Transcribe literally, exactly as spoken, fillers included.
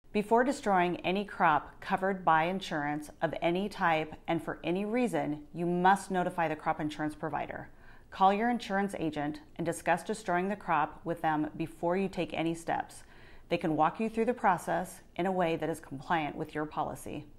Before destroying any crop covered by insurance of any type and for any reason, you must notify the crop insurance provider. Call your insurance agent and discuss destroying the crop with them before you take any steps. They can walk you through the process in a way that is compliant with your policy.